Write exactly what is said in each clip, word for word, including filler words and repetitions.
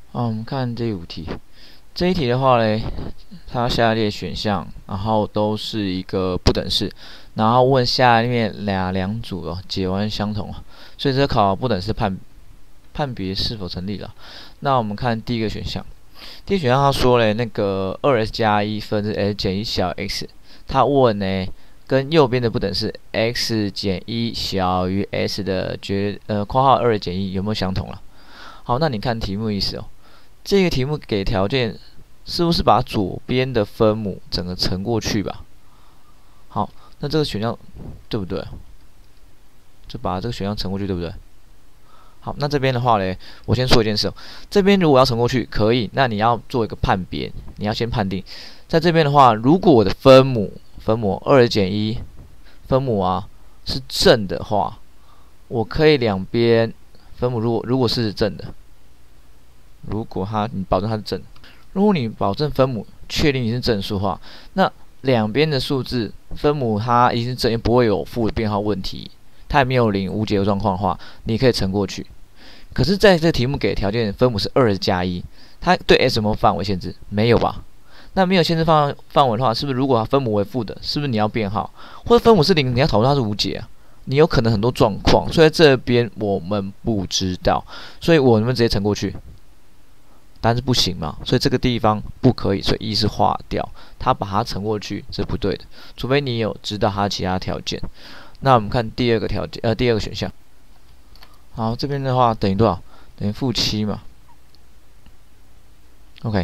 好，我们看第五题。这一题的话嘞，它下列选项，然后都是一个不等式，然后问下面两两组哦，解完相同，所以这考不等式判判别是否成立了。那我们看第一个选项，第一个选项他说嘞，那个二 s 加一分之 s 减一小 x， 他问呢，跟右边的不等式 x 减一小于 s 的绝呃括号二减一有没有相同了？好，那你看题目意思哦。这个题目给条件是不是把左边的分母整个乘过去吧？好，那这个选项对不对？就把这个选项乘过去，对不对？好，那这边的话嘞，我先说一件事哦，这边如果要乘过去可以，那你要做一个判别，你要先判定，在这边的话，如果我的分母分母二减一分母啊是正的话，我可以两边分母如果如果是正的。如果它你保证它是正，如果你保证分母确定你是正数的话，那两边的数字分母它一定是正，也不会有负的变号问题，它也没有零无解的状况的话，你可以乘过去。可是在这题目给的条件，分母是二加一，它对 s 有没有范围限制？没有吧？那没有限制范范围的话，是不是如果它分母为负的，是不是你要变号？或者分母是零，你要讨论它是无解啊？你有可能很多状况，所以在这边我们不知道，所以我们直接乘过去。但是不行嘛，所以这个地方不可以，所以一是划掉，它把它乘过去是不对的，除非你有知道它其他条件。那我们看第二个条件，呃，第二个选项。好，这边的话等于多少？等于负七嘛。OK，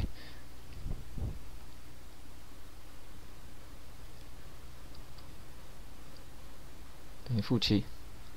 等于负七。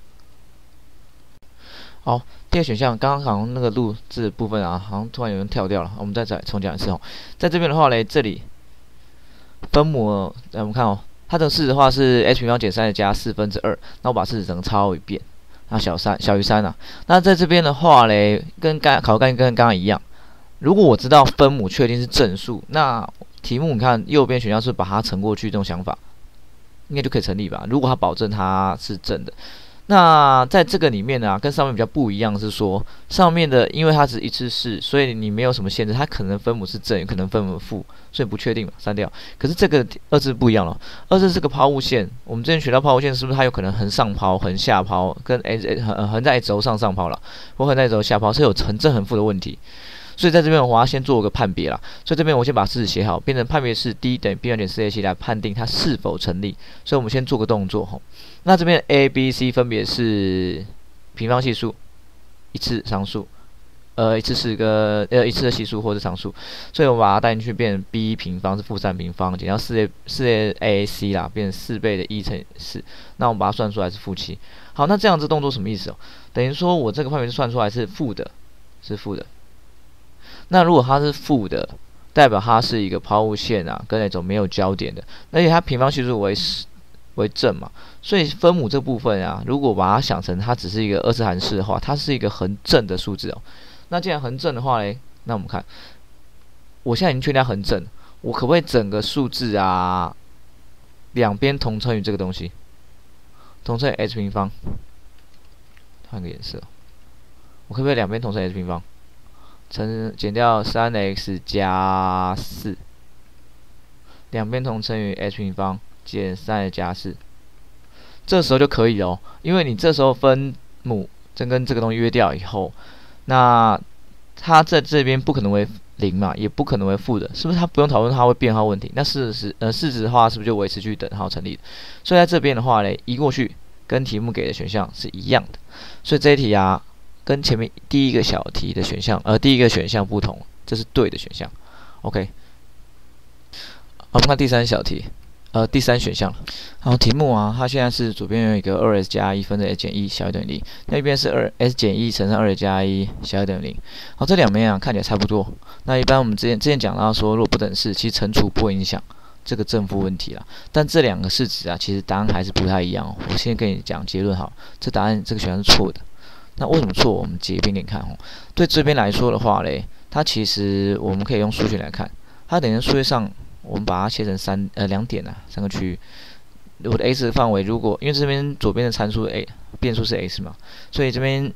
好，第二选项，刚刚好像那个录制的部分啊，好像突然有人跳掉了，我们再再重讲一次哦。在这边的话嘞，这里分母，呃，我们看哦，它的式子的话是 h 平方减三的加四分之二，那我把式子整个抄一遍，那小三小于三啊。那在这边的话嘞，跟刚考概念跟刚刚一样，如果我知道分母确定是正数，那题目你看右边选项是把它乘过去这种想法，应该就可以成立吧？如果它保证它是正的。那在这个里面呢、啊，跟上面比较不一样是说，上面的因为它只一次式，所以你没有什么限制，它可能分母是正，也可能分母负，所以不确定嘛，删掉。可是这个二次不一样了，二次是个抛物线，我们之前学到抛物线是不是它有可能横上抛、横下抛，跟 h 横横在轴上上抛了，或横在轴下抛，是有横正横负的问题。所以在这边我要先做个判别啦，所以这边我先把式子写好，变成判别式 d 等于 b 二点四 a 七来判定它是否成立。所以我们先做个动作吼。那这边 a、b、c 分别是平方系数、一次常数、呃一次是个呃一次的系数或者常数，所以我把它带进去变成 b 平方是负三平方减掉四 a 四 a a c 啦，变成四倍的一乘以四，那我们把它算出来是负七。好，那这样子动作什么意思哦？等于说我这个判别式算出来是负的，是负的。那如果它是负的，代表它是一个抛物线啊，跟那种没有交点的，而且它平方系数为为正嘛，所以分母这部分啊，如果把它想成它只是一个二次函数的话，它是一个横正的数字哦。那既然横正的话嘞，那我们看，我现在已经确定它横正，我可不可以整个数字啊，两边同乘以这个东西，同乘以 h 平方？换个颜色，我可不可以两边同乘 h 平方？乘减掉 三 x 加四，两边同乘以 h 平方减 三 x 加四，这时候就可以哦，因为你这时候分母真跟这个东西约掉以后，那它在这边不可能为零嘛，也不可能为负的，是不是？它不用讨论它会变号问题，那事实呃事实的话，是不是就维持去等号成立的？所以在这边的话嘞，移过去跟题目给的选项是一样的，所以这一题啊。跟前面第一个小题的选项，呃，第一个选项不同，这是对的选项。OK， 我们看第三小题，呃，第三选项。好，题目啊，它现在是左边有一个二 s 加一分之 s 减一小于等于零，那一边是二 s 减一乘上二加一小于等于零。好，这两边啊看起来差不多。那一般我们之前之前讲到说，如果不等式，其实乘除不会影响这个正负问题啦。但这两个式子啊，其实答案还是不太一样哦。我先跟你讲结论好，这答案这个选项是错的。那为什么错？我们解一遍给你看哦。对这边来说的话嘞，它其实我们可以用数学来看，它等于数学上我们把它切成三呃两点啊，三个区域。我的 x 的范围如果因为这边左边的参数 a 变数是 x 嘛，所以这边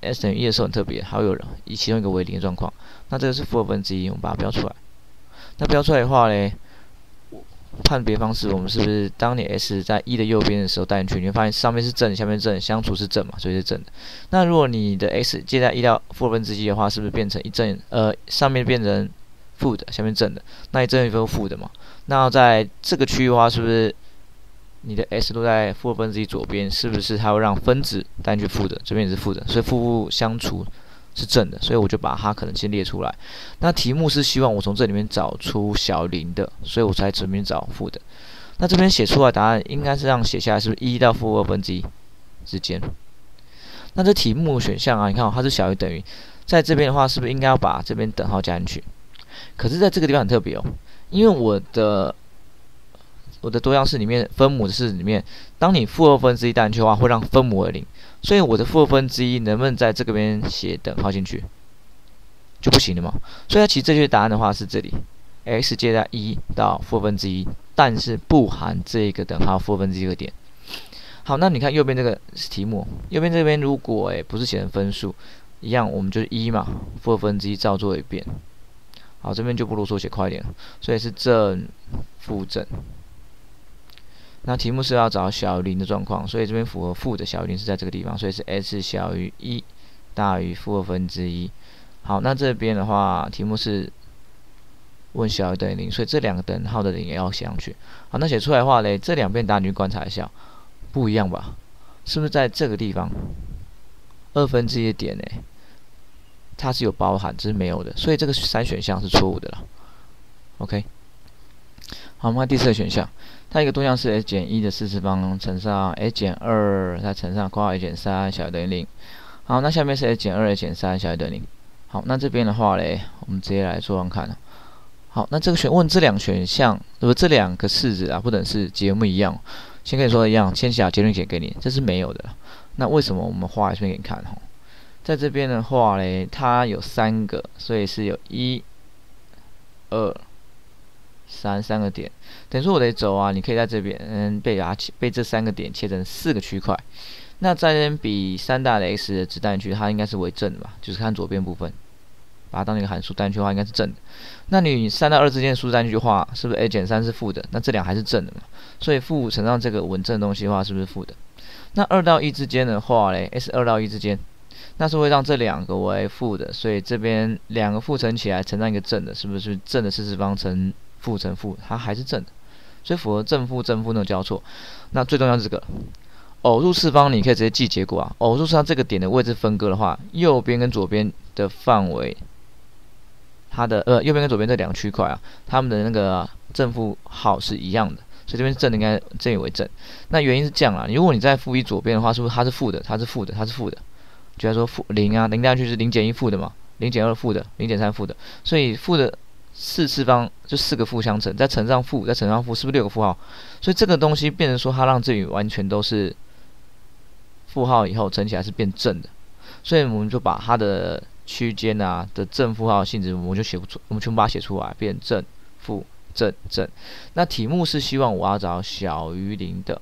s 等于一的时候很特别，还会有以其中一个为零的状况。那这个是负二分之一，我们把它标出来。那标出来的话嘞，判别方式，我们是不是当你 s 在一的右边的时候带进去，你会发现上面是正，下面是正，相除是正嘛，所以是正的。那如果你的 x 接在一到负二分之一的话，是不是变成一正？呃，上面变成负的，下面正的，那一正一负负的嘛。那在这个区域的话，是不是你的 s 都在负二分之一左边？是不是它会让分子带进去负的？这边也是负的，所以负负相除是正的，所以我就把它可能先列出来。那题目是希望我从这里面找出小于零的，所以我才这边找负的。那这边写出来答案应该是这样写下来，是不是一到负二分之一之间？那这题目选项啊，你看、哦、它是小于等于，在这边的话，是不是应该要把这边等号加进去？可是在这个地方很特别哦，因为我的我的多项式里面分母的式里面，当你负二分之一带进去的话，会让分母为零，所以我的负二分之一能不能在这个边写等号进去？就不行了嘛。所以它其实正确答案的话是这里 ，x 接在一到负二分之一，但是不含这个等号负二分之一个点。好，那你看右边这个题目，右边这边如果诶不是写成分数，一样我们就是一嘛，负二分之一照做一遍。好，这边就不啰嗦，写快一点了，所以是正负正。那题目是要找小于零的状况，所以这边符合负的小于零是在这个地方，所以是 s 小于一大于负二分之一。好，那这边的话，题目是问小于等于零，所以这两个等号的零也要写上去。好，那写出来的话嘞，这两边答案你去观察一下，不一样吧？是不是在这个地方二分之一的点呢？它是有包含，只是没有的，所以这个三选项是错误的了。OK， 好，我们看第四个选项，它一个多项是 s 减一的四次方乘上 s 减二，再乘上括号 s 减三小于等于零。好，那下面是 s 减二 s 减三小于等于零。好，那这边的话嘞，我们直接来做看看。好，那这个选问这两选项，对不？这两个式子啊，不等式结有没有一样？先跟你说的一样，先写结论写给你，这是没有的。那为什么我们画一遍给你看？哈，在这边的话嘞，它有三个，所以是有一、二、三三个点。等于说我的轴啊，你可以在这边嗯被它被这三个点切成四个区块。那在这边比三大的 x 的值带进去，它应该是为正的吧？就是看左边部分，把它当一个函数带进去的话，应该是正的。那你三到二之间的数带进去的话，是不是 a 减三是负的？那这两还是正的嘛？所以负乘上这个稳正的东西的话，是不是负的？那二到一之间的话嘞 ，s 二到一之间，那是会让这两个为负的，所以这边两个负乘起来乘上一个正的，是不是正的四次方乘负乘负，它还是正的，所以符合正负正负那种交错。那最重要是这个偶数次方，你可以直接记结果啊。偶数次方这个点的位置分割的话，右边跟左边的范围，它的呃右边跟左边这两个区块啊，它们的那个正负号是一样的。所以这边是正的，应该正以为正。那原因是这样啦，如果你在负一左边的话，是不是它是负的？它是负的，它是负的。就来说负零啊，零带进去是零减一负的嘛，零减二负的，零减三负的。所以负的四次方就四个负相乘，再乘上负，再乘上负，是不是六个负号？所以这个东西变成说，它让这里完全都是负号以后乘起来是变正的。所以我们就把它的区间啊的正负号性质，我们就写不出，我们全部把它写出来，变正负。正正，那题目是希望我要找小于零的，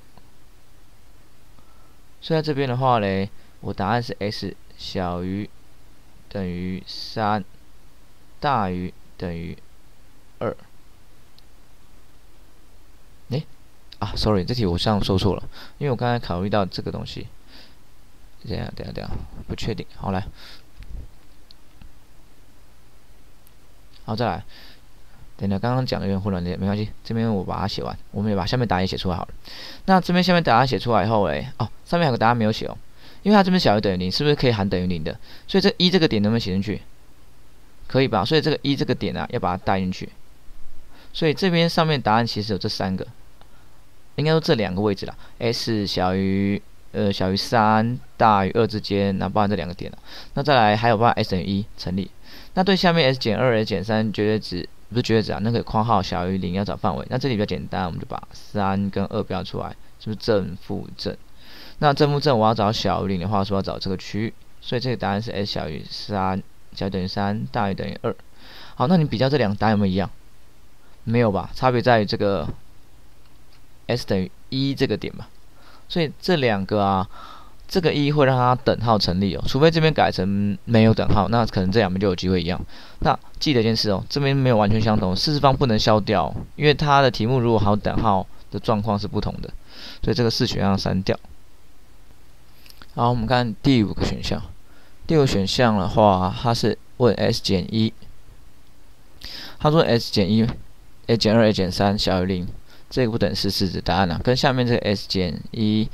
所以在这边的话嘞，我答案是 s 小于等于三大于等于二。诶啊 ，sorry， 这题我上说错了，因为我刚才考虑到这个东西。等下等下等下，不确定。好来，好再来。等等，刚刚讲的有点混乱点，没关系，这边我把它写完，我们也把下面答案写出来好了。那这边下面答案写出来以后，诶，哦，上面还有个答案没有写哦，因为它这边小于等于零，是不是可以含等于零的？所以这一这个点能不能写进去？可以吧？所以这个一这个点啊，要把它带进去。所以这边上面答案其实有这三个，应该说这两个位置啦 ，s 小于呃小于三大于二之间，那包含这两个点了。那再来还有包含 s 等于一成立。那对下面 s 减二 s 减三绝对值。不是绝对值啊，那个括号小于零要找范围。那这里比较简单，我们就把三跟二标出来，是不是正负正？那正负正我要找小于零的话，说要找这个区域，所以这个答案是 s 小于三，小于等于三，大于等于二。好，那你比较这两个答案有没有一样？没有吧？差别在于这个 s 等于一这个点吧。所以这两个啊， 这个一会让它等号成立哦，除非这边改成没有等号，那可能这两边就有机会一样。那记得一件事哦，这边没有完全相同，四次方不能消掉，因为它的题目如果还有等号的状况是不同的，所以这个四选项删掉。好，我们看第五个选项。第五个选项的话，它是问 s 减一，他说 s 减一 ，s 减二 ，s 减三小于零，这个不等式是指答案啊，跟下面这个 s 减一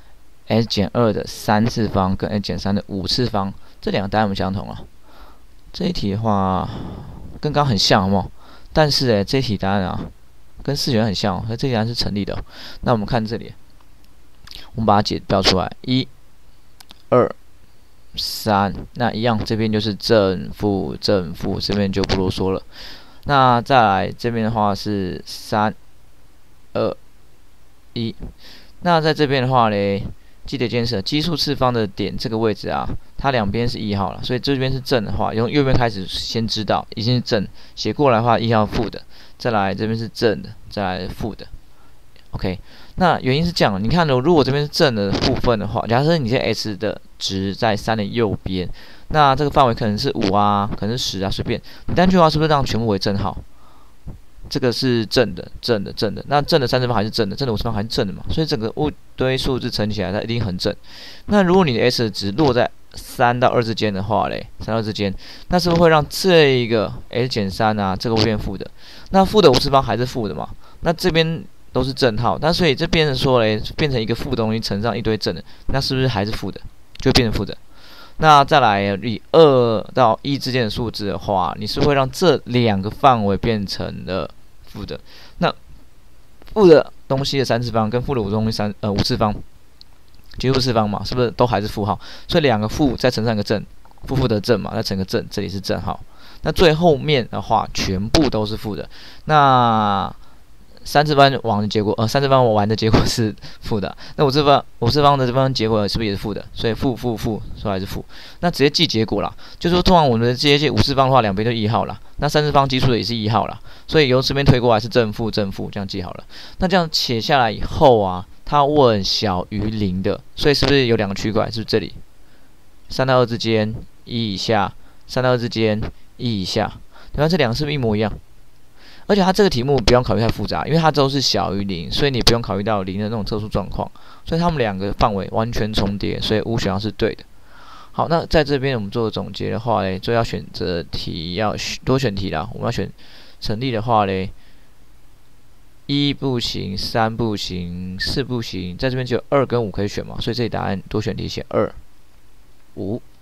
，s 减二的三次方跟 s 减三的五次方，这两个答案有没有相同啊？这一题的话，跟刚刚很像，好不好？但是诶，这一题答案啊，跟四选项很像，所以这题答案是成立的哦。那我们看这里，我们把它解标出来，一、二、三，那一样，这边就是正负正负，这边就不啰嗦了。那再来这边的话是三、二、一。那在这边的话嘞，记得一件事，奇数次方的点这个位置啊，它两边是一号了，所以这边是正的话，从右边开始先知道已经是正，写过来的话一号负的，再来这边是正的，再来负的。OK， 那原因是这样，你看，如果这边是正的部分的话，假设你这 s 的值在三的右边，那这个范围可能是五啊，可能是十啊，随便。你单句的话是不是让全部为正号？这个是正的，正的，正的。那正的三次方还是正的，正的五次方还是正的嘛？所以整个物堆数字乘起来它一定很正。那如果你的 s 的值落在三到二之间的话嘞，三到二之间，那是不是会让这一个 s 减三啊，这个会变负的？那负的五次方还是负的嘛？那这边都是正号，那所以这变成说嘞，变成一个负的东西乘上一堆正的，那是不是还是负的？就会变成负的。那再来以二到一之间的数字的话，你是会让这两个范围变成了负的。那负的东西的三次方跟负的五东西三呃五次方，奇数次方嘛，是不是都还是负号？所以两个负再乘上一个正，负负的正嘛，再乘个正，这里是正号。那最后面的话全部都是负的。那三次方完的结果，呃，三次方完的结果是负的。那五次方，五次方的这方结果是不是也是负的？所以负负负，说还是负。那直接记结果啦，就是说，通常我们直接记五次方的话，两边都一号啦。那三次方基数的也是一号啦，所以由这边推过来是正负正负，这样记好了。那这样写下来以后啊，它问小于零的，所以是不是有两个区块？是不是这里？三到二之间一以下，三到二之间一以下，你看这两个是不是一模一样？而且它这个题目不用考虑太复杂，因为它都是小于零，所以你不用考虑到零的那种特殊状况，所以它们两个范围完全重叠，所以五选项是对的。好，那在这边我们做总结的话嘞，就要选择题要多选题啦。我们要选成立的话嘞，一不行，三不行，四不行，在这边只有二跟五可以选嘛，所以这里答案多选题写二、五。